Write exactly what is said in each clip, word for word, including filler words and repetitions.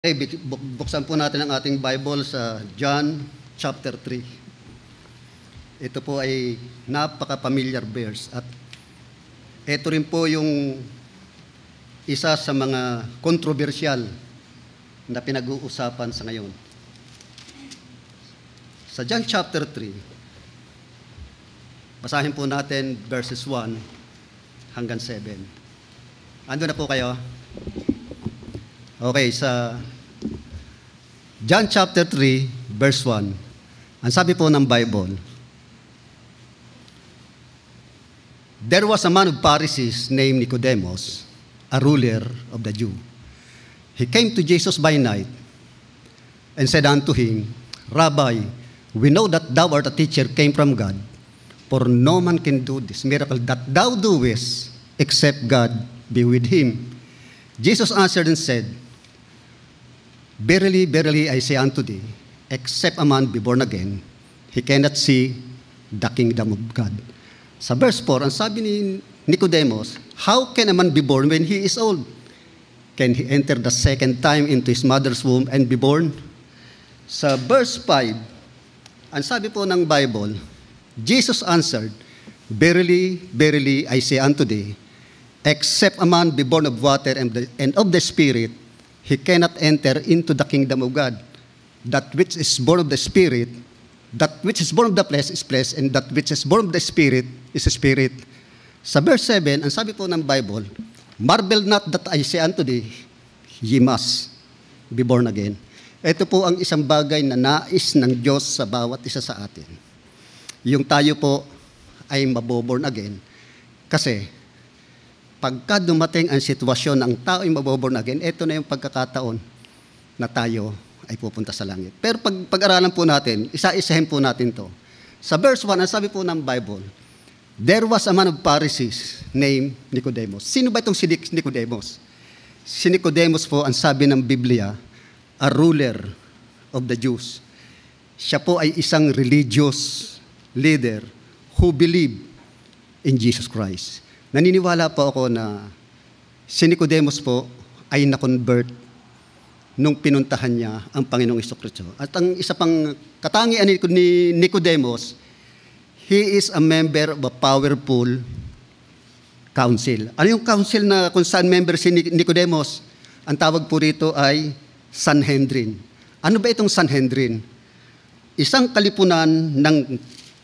Okay, buksan po natin ang ating Bible sa John chapter three. Ito po ay napaka-familiar verse at ito rin po yung isa sa mga kontrobersyal na pinag-uusapan sa ngayon. Sa John chapter three, basahin po natin verses one hanggang seven. Ando na po kayo? Okay, sa John chapter three, verse one, ang sabi po ng Bible, "There was a man of Pharisees named Nicodemus, a ruler of the Jews. He came to Jesus by night and said unto him, Rabbi, we know that thou art a teacher came from God, for no man can do this miracle that thou doest, except God be with him. Jesus answered and said, Verily, verily, I say unto thee, except a man be born again, he cannot see the kingdom of God." Sa verse four, ang sabi ni Nicodemus, how can a man be born when he is old? Can he enter the second time into his mother's womb and be born? Sa verse five, ang sabi po ng Bible, Jesus answered, Verily, verily, I say unto thee, except a man be born of water and, the, and of the Spirit, he cannot enter into the kingdom of God. That which is born of the Spirit, that which is born of the flesh is flesh, and that which is born of the Spirit is Spirit. Sa verse seven, ang sabi po ng Bible, marvel not that I say unto thee, ye must be born again. Ito po ang isang bagay na nais ng Diyos sa bawat isa sa atin. Yung tayo po ay maboborn again. Kasi, pagka dumating ang sitwasyon ng tao ay maboborn again, ito na yung pagkakataon na tayo ay pupunta sa langit. Pero pag, pag-aralan po natin, isa-isahin po natin to. Sa verse one, ang sabi po ng Bible, there was a man of Pharisees named Nicodemus. Sino ba itong si Nicodemus? Si Nicodemus po, ang sabi ng Biblia, a ruler of the Jews. Siya po ay isang religious leader who believed in Jesus Christ. Naniniwala po ako na si Nicodemus po ay na-convert nung pinuntahan niya ang Panginoong Jesucristo. At ang isa pang katangian ni Nicodemus, he is a member of a powerful council. Ano yung council na kung saan member si Nicodemus? Ang tawag po rito ay Sanhedrin. Ano ba itong Sanhedrin? Isang kalipunan ng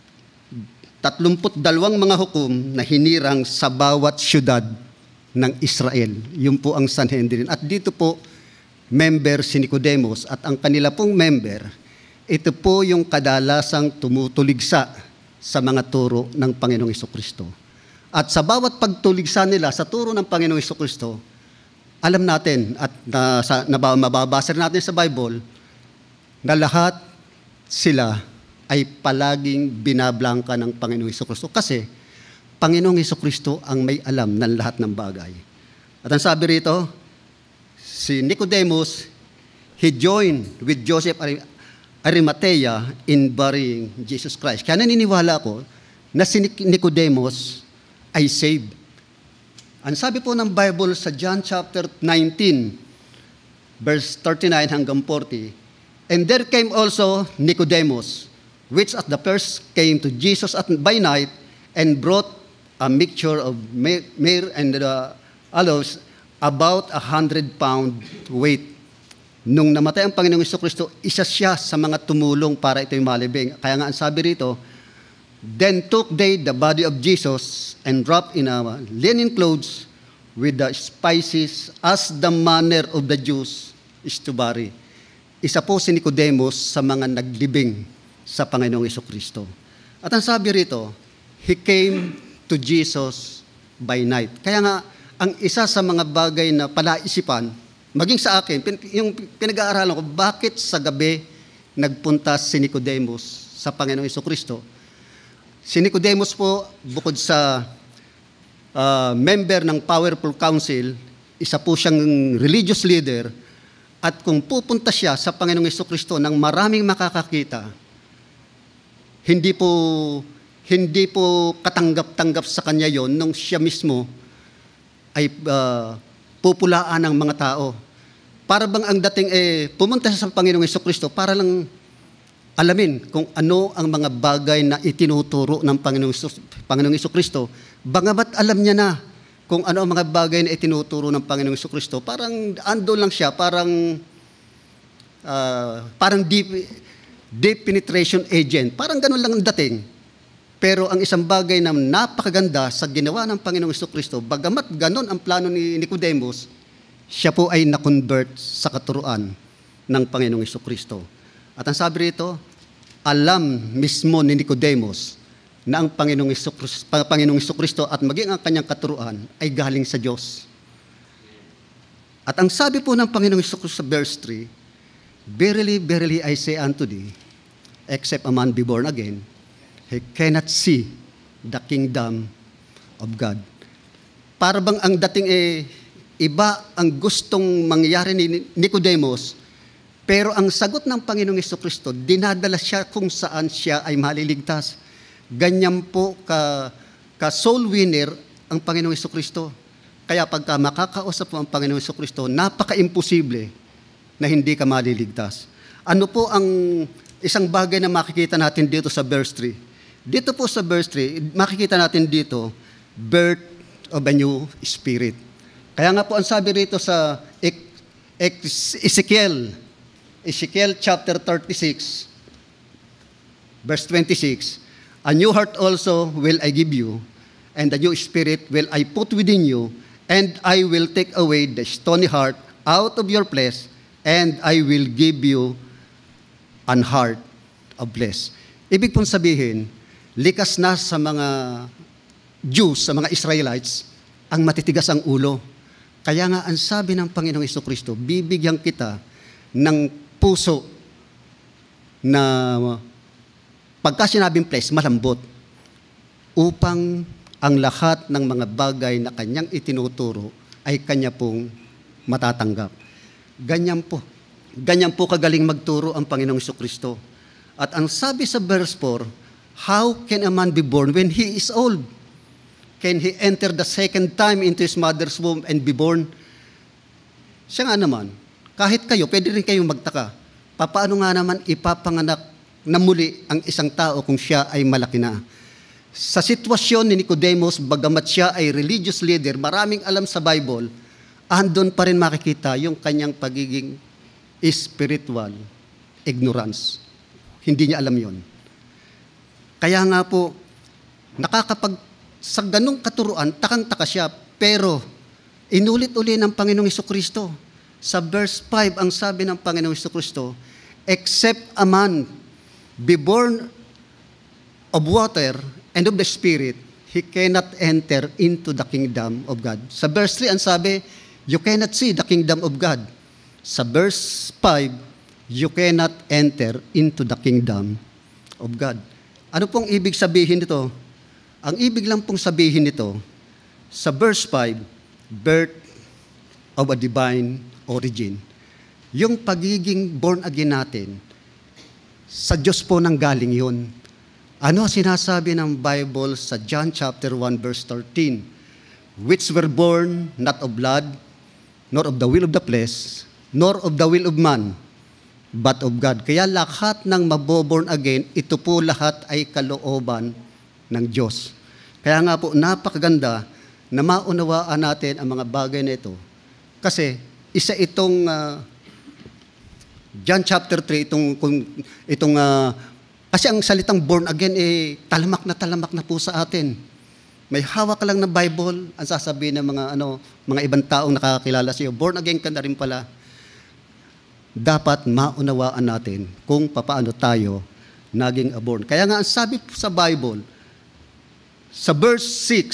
tatlumput dalawang mga hukom na hinirang sa bawat syudad ng Israel. Yun po ang Sanhedrin. At dito po, member si Nicodemus at ang kanila pong member, ito po yung kadalasang tumutuligsa sa mga turo ng Panginoong Jesucristo. At sa bawat pagtuligsa nila sa turo ng Panginoong Jesucristo, alam natin at na, sa, na, mababasa natin sa Bible na lahat sila ay palaging binablangka ng Panginoong Jesucristo kasi Panginoong Jesucristo ang may alam ng lahat ng bagay. At ang sabi rito, si Nicodemus, he joined with Joseph Arimathea in burying Jesus Christ. Kaya naniniwala ko na si Nicodemus ay saved. Ang sabi po ng Bible sa John chapter nineteen, verse thirty-nine hanggang forty, and there came also Nicodemus, which at the first came to Jesus at by night and brought a mixture of myrrh and uh, aloes about a hundred pound weight. Nung namatay ang Panginoong Jesucristo, isa siya sa mga tumulong para ito'y malibing. Kaya nga ang sabi rito, then took they the body of Jesus and wrapped in a linen clothes with the spices as the manner of the Jews is to bury. Isa po si Nicodemus sa mga naglibing sa Panginoong Jesucristo. At ang sabi rito, he came to Jesus by night. Kaya nga, ang isa sa mga bagay na palaisipan, maging sa akin, yung pinag-aaralan ko, bakit sa gabi nagpunta si Nicodemus sa Panginoong Jesucristo? Si Nicodemus po, bukod sa uh, member ng powerful council, isa po siyang religious leader, at kung pupunta siya sa Panginoong Jesucristo nang maraming makakakita, hindi po hindi po katanggap-tanggap sa kanya yon nung siya mismo ay uh, pupulaan ng mga tao. para bang ang dating eh, pumunta siya sa Panginoong Jesucristo para lang alamin kung ano ang mga bagay na itinuturo ng Panginoong, Panginoong Jesucristo. Bangamat alam niya na kung ano ang mga bagay na itinuturo ng Panginoong Jesucristo, parang ando lang siya, parang uh, parang deep, deep penetration agent. Parang ganun lang ang dating. Pero ang isang bagay na napakaganda sa ginawa ng Panginoong Jesucristo, bagamat ganun ang plano ni Nicodemus, siya po ay na-convert sa katuruan ng Panginoong Jesucristo. At ang sabi rito, alam mismo ni Nicodemus na ang Panginoong Jesucristo, Panginoong Jesucristo at maging ang kanyang katuruan ay galing sa Diyos. At ang sabi po ng Panginoong Jesucristo sa verse three, verily, verily, I say unto thee, except a man be born again, he cannot see the kingdom of God. Para bang ang dating eh, iba ang gustong mangyari ni Nicodemus, pero ang sagot ng Panginoong Jesucristo, dinadala siya kung saan siya ay maliligtas. Ganyan po ka, ka soul winner ang Panginoong Jesucristo. Kaya pagka makakausap mo ang Panginoong Jesucristo, napaka-imposible na hindi ka maliligtas. Ano po ang isang bagay na makikita natin dito sa verse three? Dito po sa verse three, makikita natin dito, birth of a new spirit. Kaya nga po ang sabi rito sa Ezekiel, Ezekiel chapter thirty-six, verse twenty-six, a new heart also will I give you, and a new spirit will I put within you, and I will take away the stony heart out of your flesh, and I will give you an heart of flesh. Ibig pong sabihin, likas na sa mga Jews, sa mga Israelites, ang matitigas ang ulo. Kaya nga ang sabi ng Panginoong Jesucristo, bibigyan kita ng puso na pagka sinabing flesh, malambot, upang ang lahat ng mga bagay na kanyang itinuturo ay kanya pong matatanggap. Ganyan po. Ganyan po kagaling magturo ang Panginoong Jesucristo. At ang sabi sa verse four, how can a man be born when he is old? Can he enter the second time into his mother's womb and be born? Siya nga naman, kahit kayo, pwede rin kayong magtaka. Paano nga naman ipapanganak na muli ang isang tao kung siya ay malaki na? Sa sitwasyon ni Nicodemus, bagamat siya ay religious leader, maraming alam sa Bible, andon pa rin makikita yung kanyang pagiging spiritual ignorance. Hindi niya alam yon. Kaya nga po, nakakapag sa ganung katuruan, takang-taka siya, pero inulit-uli ng Panginoong Jesucristo. Sa verse five, ang sabi ng Panginoong Jesucristo, except a man be born of water and of the Spirit, he cannot enter into the kingdom of God. Sa verse three, ang sabi, you cannot see the kingdom of God. Sa verse five, you cannot enter into the kingdom of God. Ano pong ibig sabihin nito? Ang ibig lang pong sabihin nito, sa verse five, birth of a divine origin. Yung pagiging born again natin, sa Diyos po nang galing yun. Ano sinasabi ng Bible sa John chapter one verse thirteen? Which were born not of blood, nor of the will of the flesh, nor of the will of man, but of God. Kaya lahat ng maboborn again, ito po lahat ay kalooban ng Diyos. Kaya nga po, napakaganda na maunawaan natin ang mga bagay na ito. Kasi isa itong uh, John chapter three, itong, itong uh, kasi ang salitang born again, eh, talamak na talamak na po sa atin. May hawak ka lang na Bible, ang sasabihin ng mga, ano, mga ibang taong nakakilala sa iyo, born again ka na rin pala. Dapat maunawaan natin kung paano tayo naging born. Kaya nga ang sabi sa Bible, sa verse six,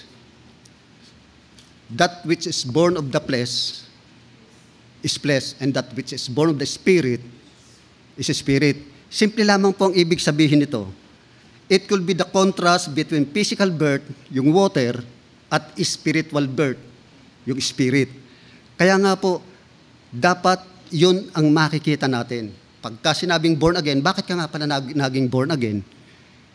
that which is born of the flesh is flesh, and that which is born of the Spirit is spirit. Simple lamang po ang ibig sabihin nito. It could be the contrast between physical birth, yung water, at spiritual birth, yung spirit. Kaya nga po, dapat yun ang makikita natin. Pagka sinabing born again, bakit ka nga pala naging born again?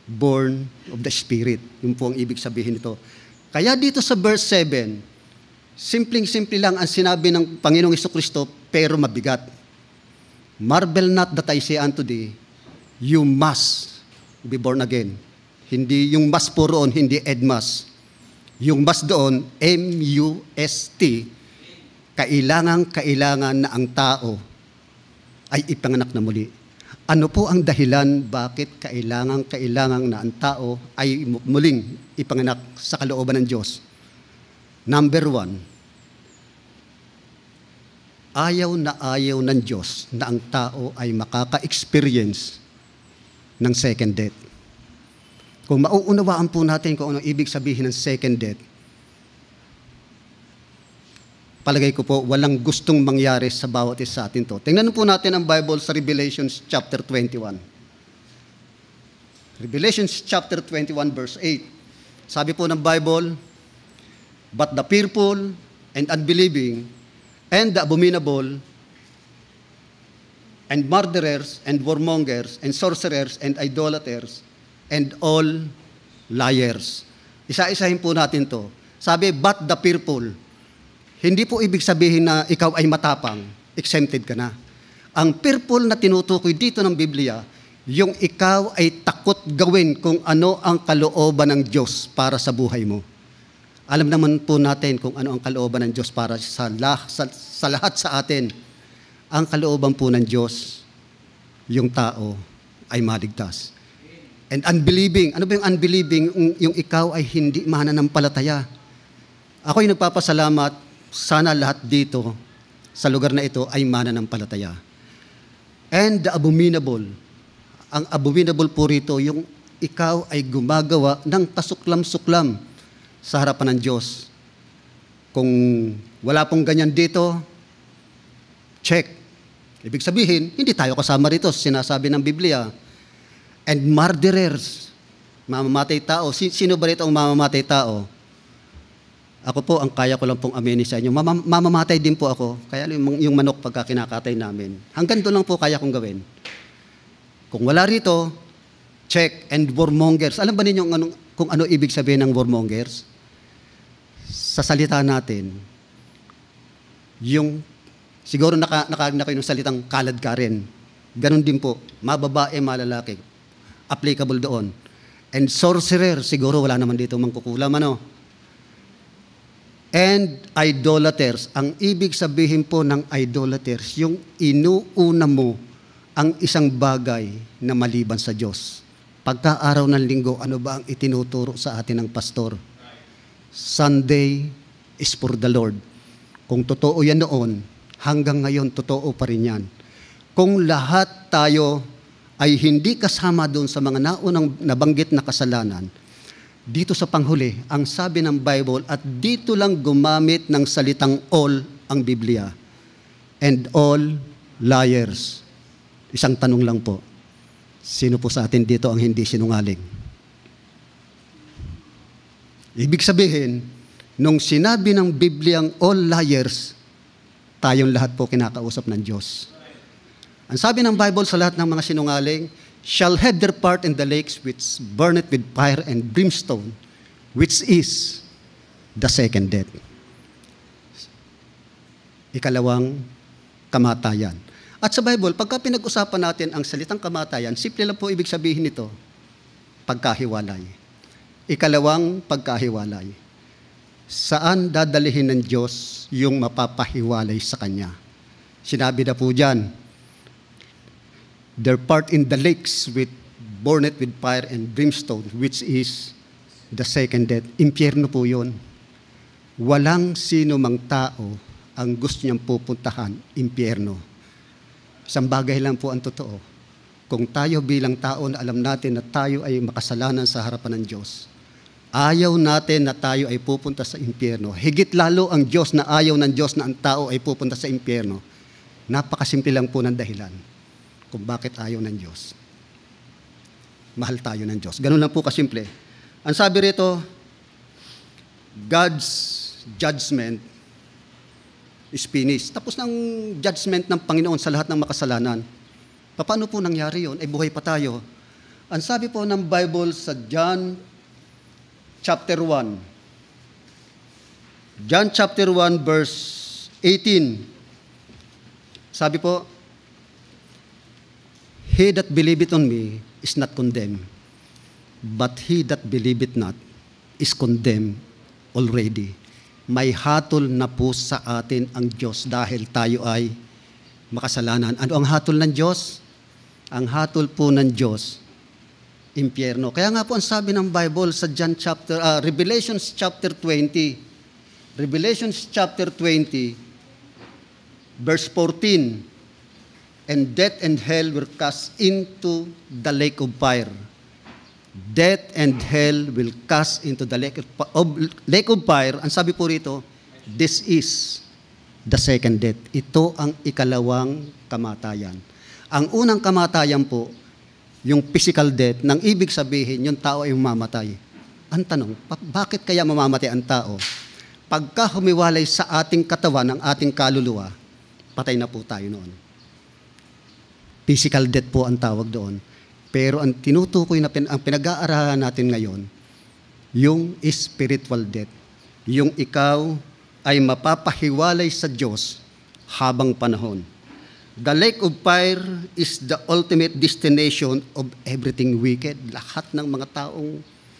Born of the Spirit. Yun po ang ibig sabihin nito. Kaya dito sa verse seven, Simpleng-simple lang ang sinabi ng Panginoong Jesucristo, pero mabigat. Marvel not that I say unto thee, you must be born again. Hindi yung mas po roon, hindi edmas. Yung mas doon, M U S T, kailangan-kailangan na ang tao ay ipanganak na muli. Ano po ang dahilan bakit kailangan-kailangan na ang tao ay muling ipanganak sa kalooban ng Diyos? Number one, ayaw na ayaw ng Diyos na ang tao ay makaka-experience ng second death. Kung mauunawaan po natin kung ano ibig sabihin ng second death, palagay ko po, walang gustong mangyari sa bawat isa sa atin to. Tingnan po natin ang Bible sa Revelation chapter twenty-one. Revelation chapter twenty-one verse eight. Sabi po ng Bible, but the fearful and unbelieving and the abominable and murderers and warmongers and sorcerers and idolaters and all liars. Isa-isahin po natin to. Sabi, but the fearful. Hindi po ibig sabihin na ikaw ay matapang, exempted ka na. Ang fearful na tinutukoy dito ng Biblia, yung ikaw ay takot gawin kung ano ang kalooban ng Diyos para sa buhay mo. Alam naman po natin kung ano ang kalooban ng Diyos para sa, lah, sa, sa lahat sa atin. Ang kalooban po ng Diyos, yung tao ay maligtas. And unbelieving, ano ba yung unbelieving? Yung, yung ikaw ay hindi mananampalataya. Ako'y nagpapasalamat, sana lahat dito sa lugar na ito ay mananampalataya. And the abominable, ang abominable po rito, yung ikaw ay gumagawa ng kasuklam-suklam sa harapan ng Diyos. Kung wala pong ganyan dito, check. Ibig sabihin, hindi tayo kasama rito, sinasabi ng Biblia. And murderers, mamamatay tao. Sino ba rito ang mamamatay tao? Ako po, ang kaya ko lang pong aminin sa inyo. Mam- mamamatay din po ako. Kaya yung, yung manok pagka kinakatay namin. Hanggang doon lang po kaya kong gawin. Kung wala rito, check. And warmongers. Alam ba ninyo anong, kung ano ibig sabihin ng warmongers? Sa salita natin, yung, siguro naka, nakaagna na kayo ng salitang kalad ka rin. Ganon din po. Mababae, malalaki. Applicable doon. And sorcerer, siguro wala naman dito mangkukulam, ano? And idolaters. Ang ibig sabihin po ng idolaters, yung inuuna mo ang isang bagay na maliban sa Diyos. Pagka-araw ng linggo, ano ba ang itinuturo sa atin ng pastor? Sunday is for the Lord. Kung totoo yan noon, hanggang ngayon, totoo pa rin yan. Kung lahat tayo ay hindi kasama doon sa mga naunang nabanggit na kasalanan, dito sa panghuli, ang sabi ng Bible, at dito lang gumamit ng salitang all ang Biblia. And all liars. Isang tanong lang po, sino po sa atin dito ang hindi sinungaling? Ibig sabihin, nung sinabi ng Bibliang all liars, tayong lahat po kinakausap ng Diyos. Ang sabi ng Bible sa lahat ng mga sinungaling, shall have their part in the lakes which burneth with fire and brimstone, which is the second death. Ikalawang kamatayan. At sa Bible, pagka pinag-usapan natin ang salitang kamatayan, simple lang po ibig sabihin nito, pagkahiwalay. Ikalawang pagkahiwalay. Saan dadalihin ng Diyos yung mapapahiwalay sa Kanya? Sinabi na po dyan, their part in the lakes with burneth with fire and brimstone, which is the second death. Impyerno po yun. Walang sino mang tao ang gusto niyang pupuntahan, impyerno. Isang bagay lang po ang totoo. Kung tayo bilang tao na alam natin na tayo ay makasalanan sa harapan ng Diyos, ayaw natin na tayo ay pupunta sa impyerno. Higit lalo ang Diyos na ayaw ng Diyos na ang tao ay pupunta sa impyerno. Napakasimple lang po ng dahilan kung bakit ayaw ng Diyos. Mahal tayo ng Diyos. Ganun lang po kasimple. Ang sabi rito, God's judgment is finished. Tapos ng judgment ng Panginoon sa lahat ng makasalanan. Paano po nangyari yun? Ay buhay pa tayo. Ang sabi po ng Bible sa John chapter one, John chapter one, verse eighteen. Sabi po, he that believeth on me is not condemned, but he that believeth not is condemned already. May hatol na po sa atin ang Diyos dahil tayo ay makasalanan. Ano ang hatol ng Diyos? Ang hatol po ng Diyos, impyerno. Kaya nga po ang sabi ng Bible sa John chapter, uh, Revelations chapter twenty, Revelations chapter twenty, verse fourteen, and death and hell were cast into the lake of fire. Death and hell will cast into the lake of, of, lake of fire. Ang sabi po rito, this is the second death. Ito ang ikalawang kamatayan. Ang unang kamatayan po, yung physical death, nang ibig sabihin, yung tao ay mamamatay. Ang tanong, bakit kaya mamamatay ang tao? Pagka humiwalay sa ating katawan, ang ating kaluluwa, patay na po tayo noon. Physical death po ang tawag doon. Pero ang tinutukoy na pin, ang pinag-aaralan natin ngayon, yung spiritual death. Yung ikaw ay mapapahiwalay sa Diyos habang panahon. The lake of fire is the ultimate destination of everything wicked. Lahat ng mga taong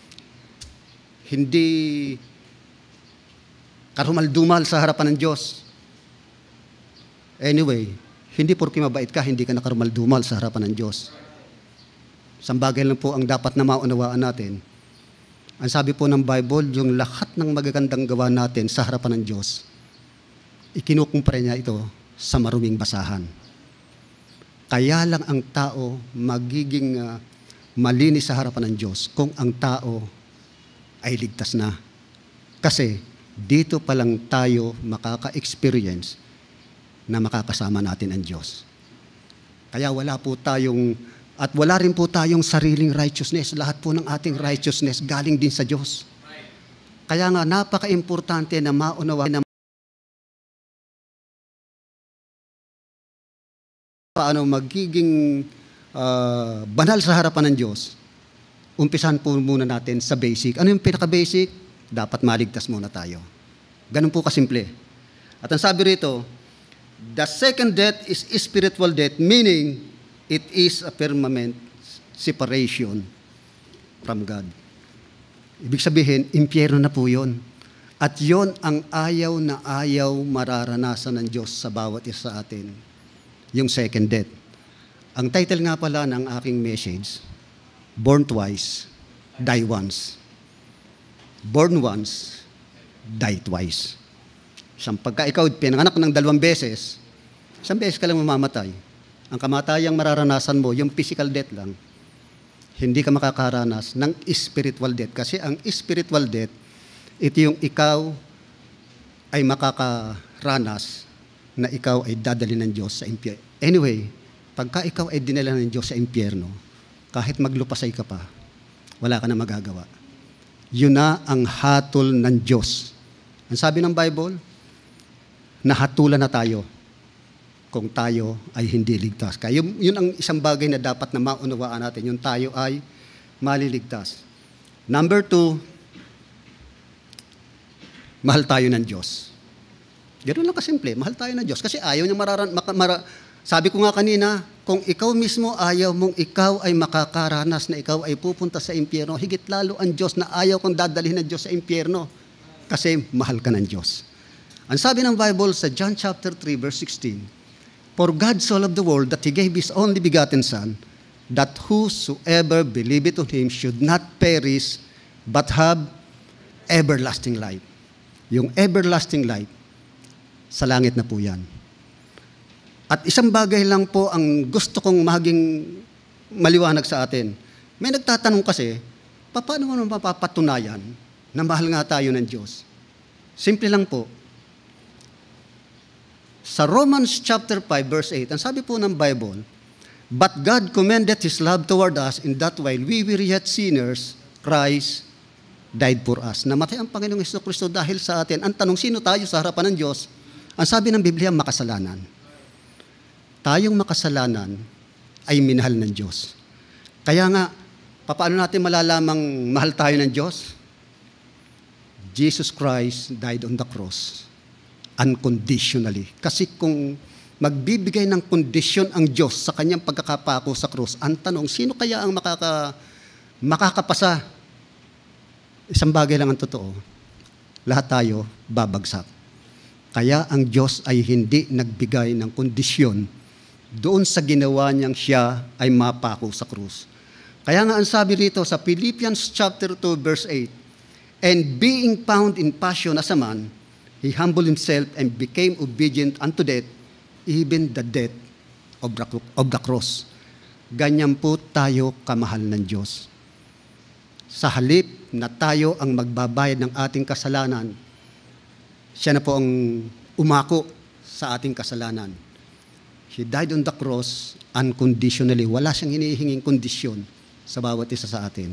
hindi karumal-dumal sa harapan ng Diyos. Anyway, hindi porke mabait ka, hindi ka nakarumal-dumal sa harapan ng Diyos. Isang bagay lang po ang dapat na maunawaan natin. Ang sabi po ng Bible, yung lahat ng magagandang gawa natin sa harapan ng Diyos, ikinukumpara niya ito sa maruming basahan. Kaya lang ang tao magiging uh, malinis sa harapan ng Diyos kung ang tao ay ligtas na. Kasi dito pa lang tayo makaka-experience na makakasama natin ang Diyos. Kaya wala po tayong, at wala rin po tayong sariling righteousness. Lahat po ng ating righteousness galing din sa Diyos. Kaya nga napaka-importante na maunawa na paano magiging uh, banal sa harapan ng Diyos. Umpisan po muna natin sa basic. Ano yung pinaka-basic? Dapat maligtas muna tayo. Ganun po kasimple. At ang sabi rito, the second death is spiritual death, meaning it is a permanent separation from God. Ibig sabihin, impyerno na po yun. At yun ang ayaw na ayaw mararanasan ng Diyos sa bawat isa sa atin. Yung second death. Ang title nga pala ng aking message, Born Twice, Die Once. Born once, die twice. Isang pagka ikaw pinanganak ng dalawang beses, isang beses ka lang mamamatay. Ang kamatayang mararanasan mo, yung physical death lang, hindi ka makakaranas ng spiritual death. Kasi ang spiritual death, ito yung ikaw ay makakaranas na ikaw ay dadali ng Diyos sa impyerno. Anyway, pagka ikaw ay dinala ng Diyos sa impyerno, kahit maglupasay ka pa, wala ka na magagawa. Yun na ang hatol ng Diyos. Ang sabi ng Bible, nahatulan na tayo kung tayo ay hindi ligtas. Kaya yun, yun ang isang bagay na dapat na maunawaan natin, yung tayo ay maliligtas. Number two, mahal tayo ng Diyos. Ganoon lang kasimple, mahal tayo ng Diyos. Kasi ayaw niya mararan, maka, mara, sabi ko nga kanina, kung ikaw mismo ayaw mong ikaw ay makakaranas na ikaw ay pupunta sa impyerno, higit lalo ang Diyos na ayaw kong dadalhin ng Diyos sa impyerno. Kasi mahal ka ng Diyos. Ang sabi ng Bible sa John chapter three verse sixteen, for God so loved the world that He gave His only begotten Son, that whosoever believeth on Him should not perish, but have everlasting life. Yung everlasting life, sa langit na po yan. At isang bagay lang po ang gusto kong maging maliwanag sa atin. May nagtatanong kasi, paano mo mapapatunayan na mahal nga tayo ng Diyos? Simple lang po. Sa Romans chapter five verse eight, ang sabi po ng Bible, but God commended His love toward us in that while we were yet sinners, Christ died for us. Namatay ang Panginoong Jesucristo dahil sa atin. Ang tanong, sino tayo sa harapan ng Diyos? Ang sabi ng Biblia, makasalanan. Tayong makasalanan ay minahal ng Diyos. Kaya nga, paano natin malalamang mahal tayo ng Diyos? Jesus Christ died on the cross unconditionally. Kasi kung magbibigay ng kondisyon ang Diyos sa kanyang pagkakapako sa krus, ang tanong, sino kaya ang makaka, makakapasa? Isang bagay lang ang totoo. Lahat tayo babagsak. Kaya ang Diyos ay hindi nagbigay ng kondisyon doon sa ginawa niyang siya ay mapako sa krus. Kaya nga ang sabi rito sa Philippians chapter two verse eight, and being found in passion as a man, he humbled himself and became obedient unto death, even the death of the, of the cross. Ganyan po tayo kamahal ng Diyos. Sa halip na tayo ang magbabayad ng ating kasalanan, siya na po ang umako sa ating kasalanan. He died on the cross unconditionally. Wala siyang hinihinging kondisyon sa bawat isa sa atin.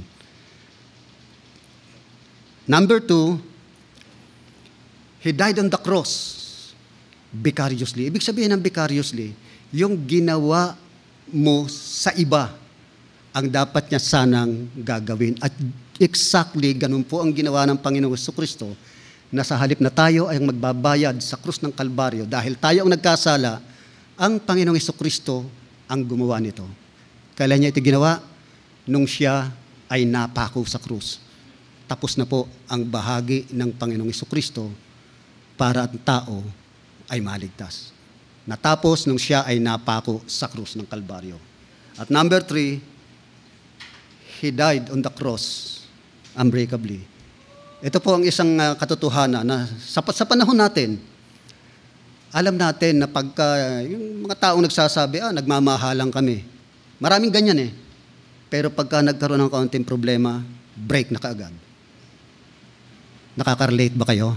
Number two, he died on the cross vicariously. Ibig sabihin ng vicariously, yung ginawa mo sa iba ang dapat niya sanang gagawin. At exactly ganun po ang ginawa ng Panginoong Jesucristo, na sa halip na tayo ay magbabayad sa krus ng Kalbaryo dahil tayo ang nagkasala, ang Panginoong Jesucristo ang gumawa nito. Kailan niya ito ginawa? Nung siya ay napako sa krus. Tapos na po ang bahagi ng Panginoong Jesucristo para ang tao ay maligtas. Natapos nung siya ay napako sa krus ng Kalbaryo. At number three, he died on the cross unbreakably. Ito po ang isang uh, katotohanan na sa, sa panahon natin, alam natin na pagka yung mga taong nagsasabi, ah, nagmamahalan kami. Maraming ganyan eh. Pero pagka nagkaroon ng kaunting problema, break na kaagad. Nakaka-relate ba kayo?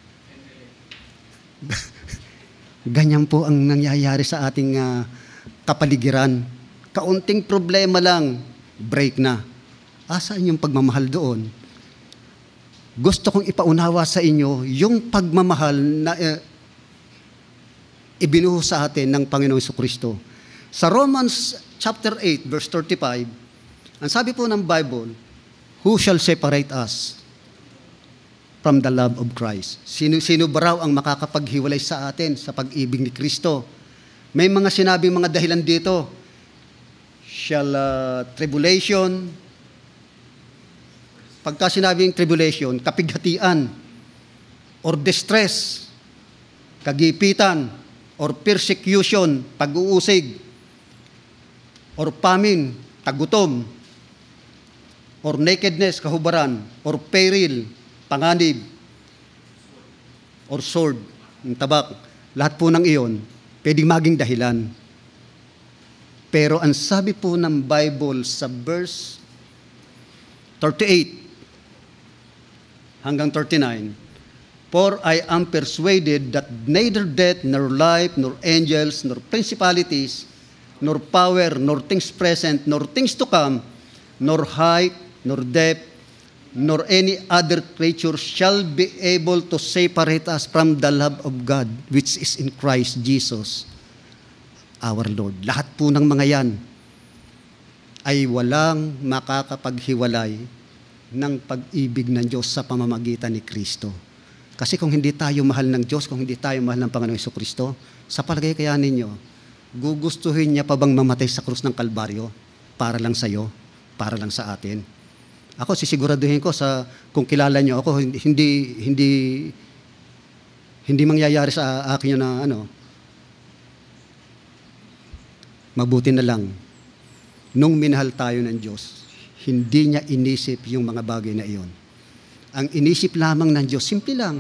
Ganyan po ang nangyayari sa ating uh, kapaligiran. Kaunting problema lang, break na. Asaan yung pagmamahal doon? Gusto kong ipaunawa sa inyo yung pagmamahal na uh, ibinuhos sa atin ng Panginoong Jesucristo. Sa Romans chapter eight, verse thirty-five, ang sabi po ng Bible, who shall separate us from the love of Christ? Sino, sino ba raw ang makakapaghiwalay sa atin sa pag-ibig ni Kristo? May mga sinabing mga dahilan dito. Shall uh, tribulation, pagka sinabing tribulation, kapighatian, or distress, kagipitan, or persecution, pag-uusig, or famine, tagutom, or nakedness, kahubaran, or peril, panganib, or sword, yung tabak. Lahat po ng iyon, pwedeng maging dahilan. Pero ang sabi po ng Bible sa verse thirty-eight hanggang thirty-nine, for I am persuaded that neither death, nor life, nor angels, nor principalities, nor power, nor things present, nor things to come, nor height, nor depth, nor any other creature shall be able to separate us from the love of God, which is in Christ Jesus, our Lord. Lahat po ng mga yan ay walang makakapaghiwalay ng pag-ibig ng Diyos sa pamamagitan ni Kristo. Kasi kung hindi tayo mahal ng Diyos, kung hindi tayo mahal ng Panginoong Jesucristo, sa palagay kaya ninyo, gugustuhin niya pa bang mamatay sa krus ng Kalbaryo para lang sa iyo, para lang sa atin? Ako sisiguraduhin ko sa kung kilala niyo ako, hindi hindi hindi, hindi mangyayari sa akin yun na ano. Mabuti na lang nung minahal tayo ng Diyos, hindi niya inisip yung mga bagay na iyon. Ang inisip lamang ng Diyos, simple lang.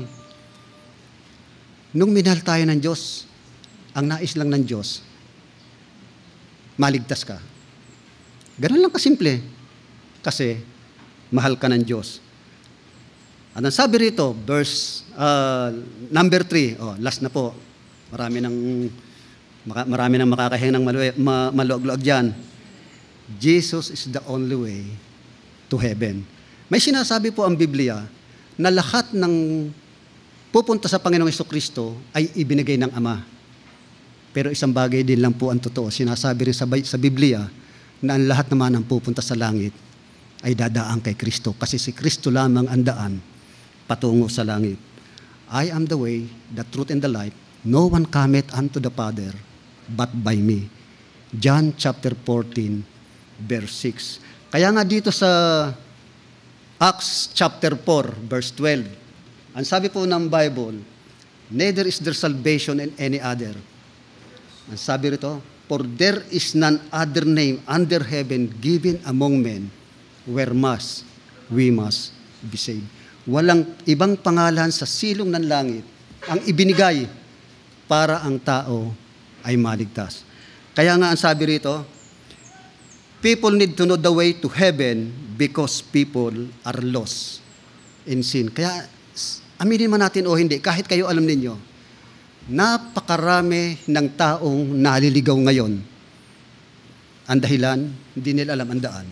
Nung minahal tayo ng Diyos, ang nais lang ng Diyos, maligtas ka. Ganun lang kasimple. Kasi, mahal ka ng Diyos. At ang sabi rito, verse uh, number three, oh, last na po. Marami nang, marami nang makakahinang maluag-luag dyan. Jesus is the only way to heaven. May sinasabi po ang Biblia na lahat ng pupunta sa Panginoong Jesucristo ay ibinigay ng Ama. Pero isang bagay din lang po ang totoo. Sinasabi rin sa, sa Biblia na ang lahat naman ng pupunta sa langit ay dadaan kay Kristo. Kasi si Kristo lamang ang daan patungo sa langit. I am the way, the truth, and the life. No one cometh unto the Father but by me. John chapter fourteen, verse six. Kaya nga dito sa Acts chapter four, verse twelve, ang sabi po ng Bible, neither is there salvation in any other. Ang sabi rito, for there is none other name under heaven given among men where must, we must be saved. Walang ibang pangalan sa silong ng langit ang ibinigay para ang tao ay maligtas. Kaya nga ang sabi rito, people need to know the way to heaven because people are lost in sin. Kaya aminin man natin o hindi, kahit kayo alam ninyo, napakarami ng taong naliligaw ngayon. Ang dahilan, hindi nila alam ang daan.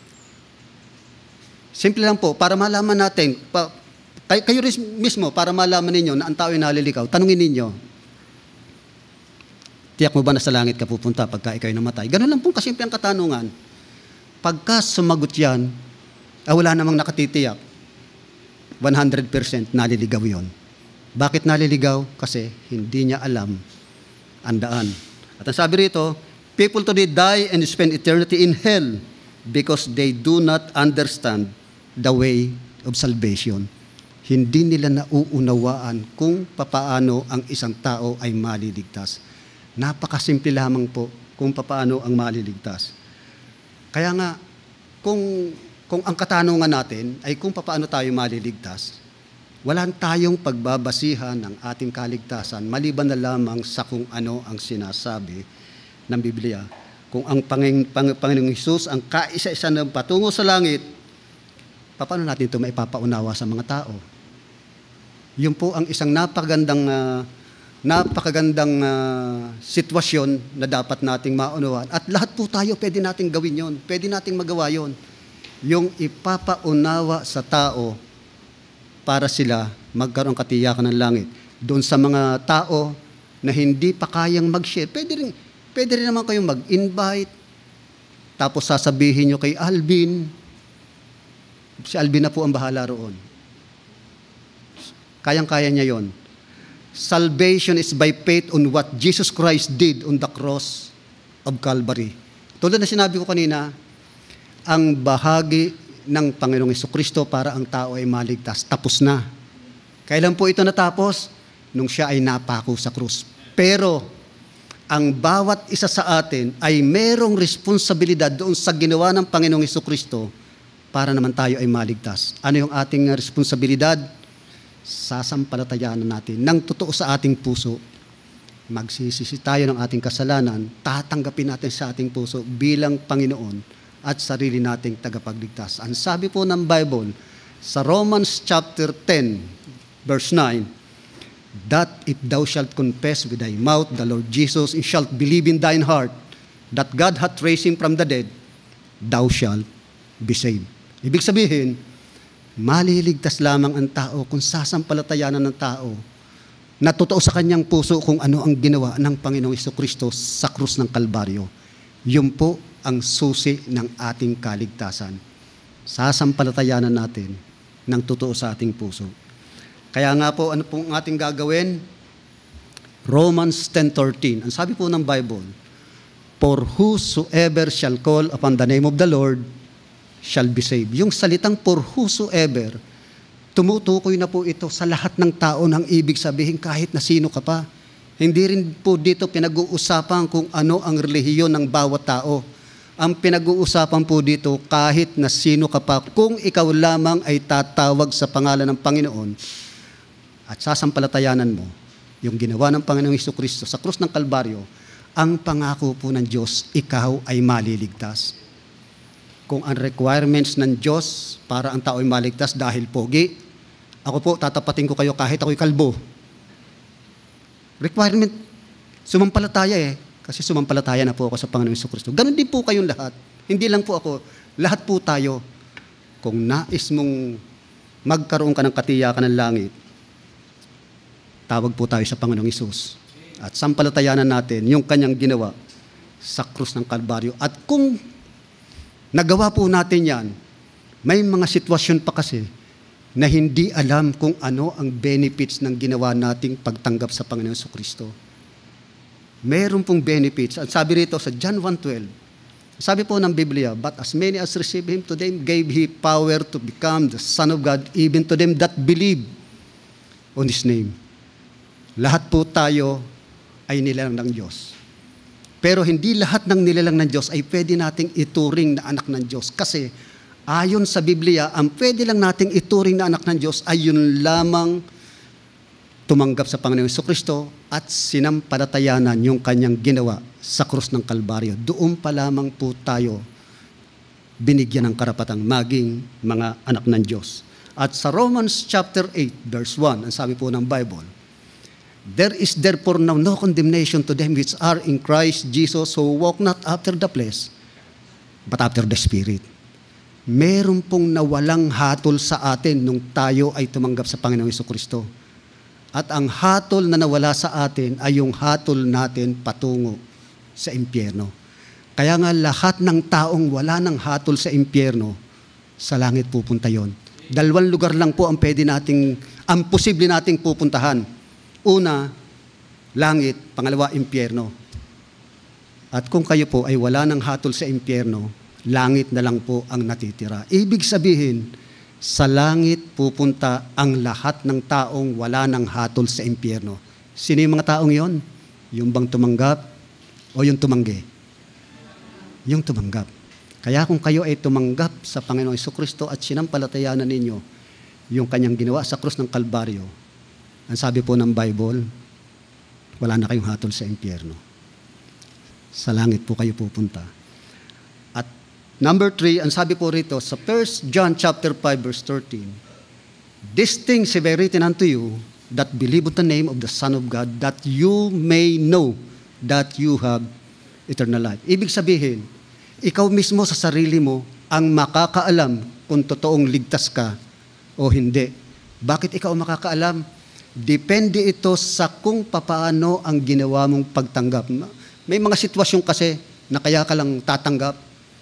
Simple lang po, para malaman natin, pa, kayo, kayo rin mismo, para malaman ninyo na ang tao ay naliligaw, tanungin ninyo, tiyak mo ba na sa langit ka pupunta pagka ikaw ay namatay? Ganun lang po kasimple ang katanungan. Pagka sumagot yan, ah, wala namang nakatitiyak, one hundred percent naliligaw yon. Bakit naliligaw? Kasi hindi niya alam ang daan. At ang sabi rito, people today die and spend eternity in hell because they do not understand the way of salvation. Hindi nila nauunawaan kung papaano ang isang tao ay maliligtas. Napakasimple lamang po kung papaano ang maliligtas. Kaya nga, kung, kung ang katanungan natin ay kung papaano tayo maliligtas, wala tayong pagbabasihan ng ating kaligtasan maliban na lamang sa kung ano ang sinasabi ng Biblia. Kung ang Panginoong, Panginoong Hesus ang kaisa-isa ng patungo sa langit, paano natin ito maipapaunawa sa mga tao? Yun po ang isang napakagandang, uh, napakagandang uh, sitwasyon na dapat nating maunawaan. At lahat po tayo pwede nating gawin yon, pwede nating magawa yon. Yung ipapaunawa sa tao para sila magkaroon katiyakan ng langit. Doon sa mga tao na hindi pa kayang mag-share, pwede rin, pwede rin naman kayong mag-invite, tapos sasabihin nyo kay Alvin, si Alvin na po ang bahala roon. Kayang-kaya niya yon. Salvation is by faith on what Jesus Christ did on the cross of Calvary. Tulad na sinabi ko kanina, ang bahagi ng Panginoong Jesucristo para ang tao ay maligtas. Tapos na. Kailan po ito natapos? Nung siya ay napako sa krus. Pero, ang bawat isa sa atin ay merong responsibilidad doon sa ginawa ng Panginoong Jesucristo para naman tayo ay maligtas. Ano yung ating responsibilidad? Sasampalatayaan natin ng totoo sa ating puso. Magsisisi tayo ng ating kasalanan, tatanggapin natin sa ating puso bilang Panginoon at sarili nating tagapagligtas. Ang sabi po ng Bible sa Romans chapter ten, verse nine, that if thou shalt confess with thy mouth the Lord Jesus, and shalt believe in thine heart that God hath raised him from the dead, thou shalt be saved. Ibig sabihin, maliligtas lamang ang tao kung sasampalatayanan ng tao na totoo sa kanyang puso kung ano ang ginawa ng Panginoong Jesucristo sa krus ng Kalbaryo. Yun po ang susi ng ating kaligtasan. Sasampalatayanan natin ng totoo sa ating puso. Kaya nga po, ano pong ating gagawin? Romans ten thirteen. Ang sabi po ng Bible, for whosoever shall call upon the name of the Lord shall be saved. Yung salitang for whosoever, tumutukoy na po ito sa lahat ng tao ng ibig sabihin kahit na sino ka pa. Hindi rin po dito pinag-uusapan kung ano ang relihiyon ng bawat tao. Ang pinag-uusapan po dito kahit na sino ka pa, kung ikaw lamang ay tatawag sa pangalan ng Panginoon at sasampalatayanan mo yung ginawa ng Panginoong Jesucristo sa krus ng Kalbaryo, ang pangako po ng Diyos, ikaw ay maliligtas. Kung ang requirements ng Diyos para ang tao ay maligtas dahil pogi, ako po, tatapatin ko kayo kahit ako'y kalbo. Requirement, sumampalataya eh. Kasi sumampalataya na po ako sa Panginoong Jesucristo. Ganon din po kayong lahat. Hindi lang po ako, lahat po tayo. Kung nais mong magkaroon ka ng katiyakan ng langit, tawag po tayo sa Panginoong Hesus. At sampalatayanan natin yung kanyang ginawa sa krus ng Kalbaryo. At kung nagawa po natin yan, may mga sitwasyon pa kasi na hindi alam kung ano ang benefits ng ginawa nating pagtanggap sa Panginoon Jesucristo. Meron pong benefits. At sabi rito sa John one twelve, sabi po ng Biblia, but as many as received Him, to them gave He power to become the Son of God, even to them that believe on His name. Lahat po tayo ay nilalang ng Diyos. Pero hindi lahat ng nilalang ng Diyos ay pwede nating ituring na anak ng Diyos. Kasi ayon sa Biblia, ang pwede lang nating ituring na anak ng Diyos ay yun lamang tumanggap sa Panginoong Jesucristo at sinampalatayanan yung kanyang ginawa sa krus ng Kalbaryo. Doon pa lamang po tayo binigyan ng karapatang maging mga anak ng Diyos. At sa Romans chapter eight, verse one, ang sabi po ng Bible, there is therefore now no condemnation to them which are in Christ Jesus, who walk not after the flesh, but after the Spirit. Meron pong nawalang hatol sa atin nung tayo ay tumanggap sa Panginoong Jesucristo. At ang hatol na nawala sa atin ay yung hatol natin patungo sa impyerno. Kaya nga lahat ng taong wala ng hatol sa impyerno, sa langit pupunta yon. Dalawang lugar lang po ang pwede nating, ang posible nating pupuntahan. Una, langit. Pangalawa, impyerno. At kung kayo po ay wala ng hatol sa impyerno, langit na lang po ang natitira. Ibig sabihin, sa langit pupunta ang lahat ng taong wala ng hatol sa impyerno. Sino yung mga taong yon? Yung bang tumanggap o yung tumanggi? Yung tumanggap. Kaya kung kayo ay tumanggap sa Panginoong Jesucristo at sinampalatayanan ninyo yung kanyang ginawa sa krus ng Kalbaryo, ang sabi po ng Bible, wala na kayong hatol sa impyerno. Sa langit po kayo pupunta. At number three, ang sabi po rito sa First John chapter five, verse thirteen, these things have I written unto you that believe on the name of the Son of God, that you may know that you have eternal life. Ibig sabihin, ikaw mismo sa sarili mo ang makakaalam kung totoong ligtas ka o hindi. Bakit ikaw makakaalam? Depende ito sa kung papaano ang ginawa mong pagtanggap. May mga sitwasyon kasi na kaya ka lang tatanggap.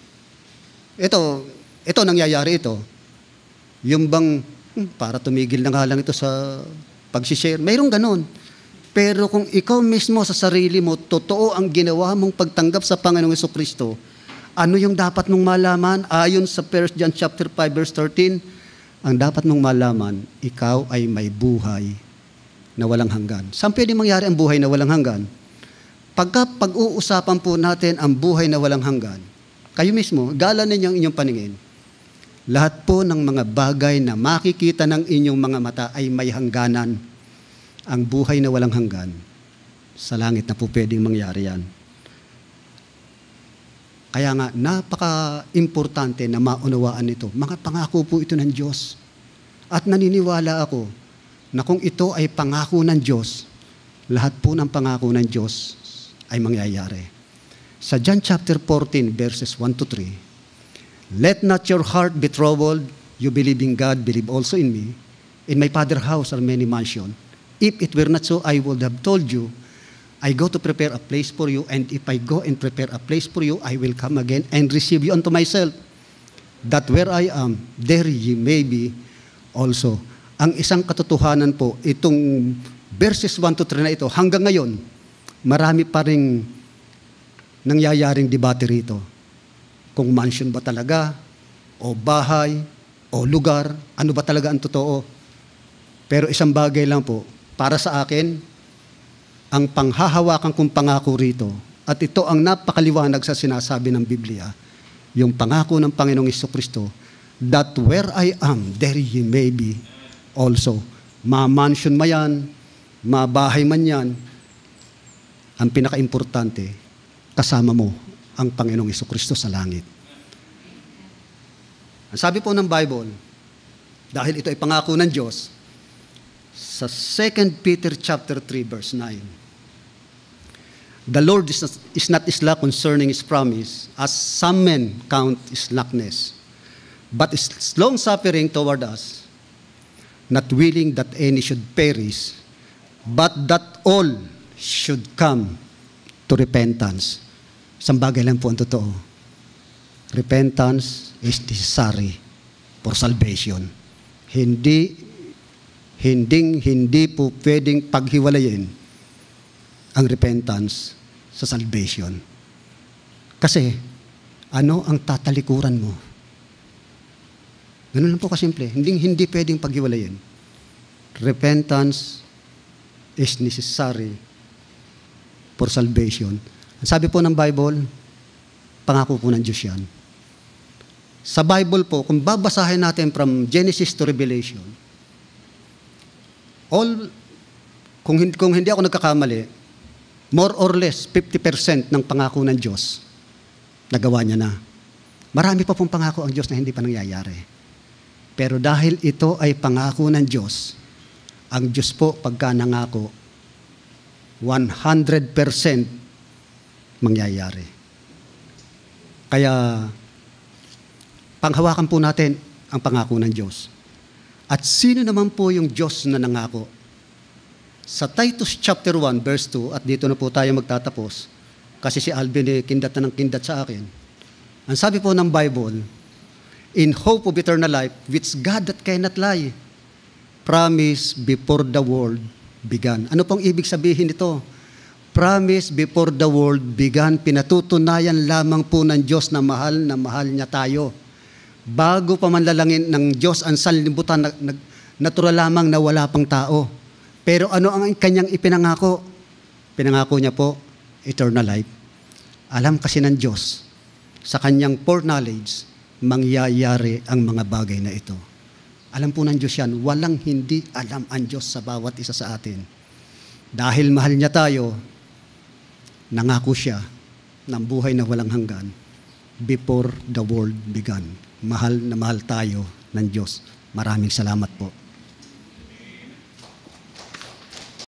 Ito, ito nangyayari ito. Yung bang, hmm, para tumigil na nga lang ito sa pag-share. Mayroong ganun. Pero kung ikaw mismo sa sarili mo, totoo ang ginawa mong pagtanggap sa Panginoong Jesucristo, ano yung dapat mong malaman? Ayon sa First John chapter five, verse thirteen, ang dapat mong malaman, ikaw ay may buhay na walang hanggan. Saan pwede mangyari ang buhay na walang hanggan? Pagka pag-uusapan po natin ang buhay na walang hanggan, kayo mismo, gala ninyo ang inyong paningin. Lahat po ng mga bagay na makikita ng inyong mga mata ay may hangganan. Ang buhay na walang hanggan, sa langit na po pwedeng mangyari yan. Kaya nga, napaka-importante na maunawaan ito. Mga pangako po ito ng Diyos. At naniniwala ako na kung ito ay pangako ng Diyos, lahat po ng pangako ng Diyos ay mangyayari. Sa John chapter fourteen, verses one to three, let not your heart be troubled. You believe in God, believe also in me. In my Father's house are many mansions. If it were not so, I would have told you, I go to prepare a place for you, and if I go and prepare a place for you, I will come again and receive you unto myself, that where I am, there ye may be also. Ang isang katotohanan po, itong verses one to three na ito, hanggang ngayon, marami pa ring nangyayaring debate rito. Kung mansion ba talaga, o bahay, o lugar, ano ba talaga ang totoo. Pero isang bagay lang po, para sa akin, ang panghahawakan kong pangako rito, at ito ang napakaliwanag sa sinasabi ng Biblia, yung pangako ng Panginoong Jesucristo, that where I am, there ye may be also. Ma-mansion man yan, mabahay man yan, ang pinaka-importante, kasama mo ang Panginoong Jesucristo sa langit. Ang sabi po ng Bible, dahil ito ay pangako ng Diyos, sa Second Peter chapter three, verse nine, the Lord is not, is not slack concerning His promise, as some men count slackness, but is long-suffering toward us, not willing that any should perish, but that all should come to repentance. Isang bagay lang po ang totoo. Repentance is necessary for salvation. hindi, hindi, hindi po pwedeng paghiwalayin ang repentance sa salvation. Kasi, ano ang tatalikuran mo? Ganun lang po kasimple. Hindi, hindi pwedeng paghiwalayin. Repentance is necessary for salvation. Ang sabi po ng Bible, pangako po ng Diyos yan. Sa Bible po, kung babasahin natin from Genesis to Revelation, all, kung, kung hindi ako nagkakamali, more or less, fifty percent ng pangako ng Diyos, nagawa niya na. Marami pa pong pangako ang Diyos na hindi pa nangyayari. Pero dahil ito ay pangako ng Diyos, ang Diyos po pagka nangako, one hundred percent mangyayari. Kaya, panghawakan po natin ang pangako ng Diyos. At sino naman po yung Diyos na nangako? Sa Titus chapter one, verse two, at dito na po tayo magtatapos, kasi si Alvin eh, kindat na ng kindat sa akin. Ang sabi po ng Bible, in hope of eternal life, which God that cannot lie, promise before the world began. Ano pong ibig sabihin nito? Promise before the world began, pinatutunayan lamang po ng Diyos na mahal na mahal niya tayo. Bago pa man lalangin ng Diyos ang sanlibutan, natural lamang na wala pang tao. Pero ano ang kanyang ipinangako? Pinangako niya po, eternal life. Alam kasi ng Diyos, sa kanyang foreknowledge, mangyayari ang mga bagay na ito. Alam po ng Diyos yan, walang hindi alam ang Diyos sa bawat isa sa atin. Dahil mahal niya tayo, nangako siya ng buhay na walang hanggan before the world began. Mahal na mahal tayo ng Diyos. Maraming salamat po.